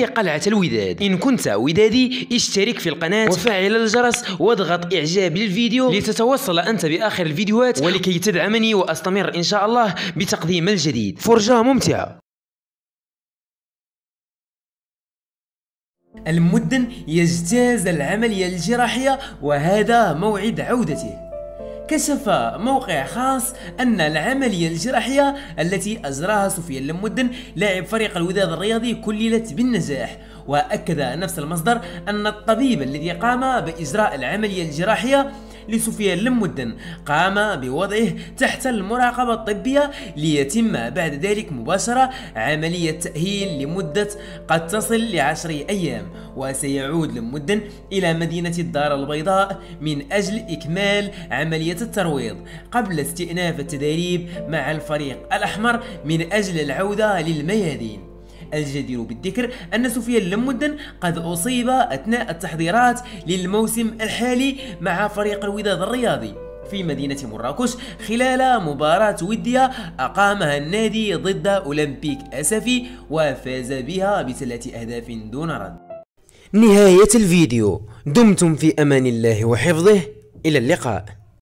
قلعة الوداد. إن كنت ودادي اشترك في القناة وفعل الجرس واضغط إعجاب للفيديو لتتوصل أنت بآخر الفيديوهات ولكي تدعمني وأستمر إن شاء الله بتقديم الجديد. فرجة ممتعة. المدن يجتاز العملية الجراحية وهذا موعد عودته. كشف موقع خاص أن العملية الجراحية التي أجراها سفيان المدن لاعب فريق الوداد الرياضي كللت بالنجاح. وأكد نفس المصدر أن الطبيب الذي قام بإجراء العملية الجراحية لسفيان المدن قام بوضعه تحت المراقبة الطبية ليتم بعد ذلك مباشرة عملية تأهيل لمدة قد تصل ل10 أيام. وسيعود المدن إلى مدينة الدار البيضاء من أجل إكمال عملية الترويض قبل استئناف التدريب مع الفريق الأحمر من أجل العودة للميادين. الجدير بالذكر أن سفيان المدن قد أصيب أثناء التحضيرات للموسم الحالي مع فريق الوداد الرياضي في مدينة مراكش خلال مباراة ودية أقامها النادي ضد أولمبيك أسفي وفاز بها ب3 أهداف دون رد. نهاية الفيديو. دمتم في أمان الله وحفظه. إلى اللقاء.